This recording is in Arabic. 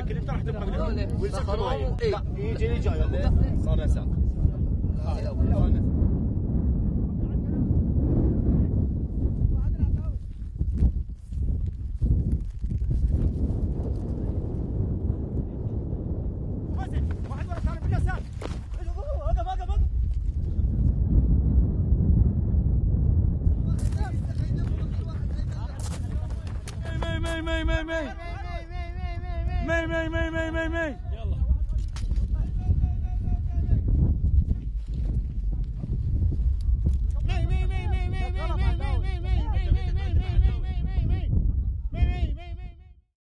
لكن انت راح تبقى ويسكروا لا يجي اللي جاي صار نساق مي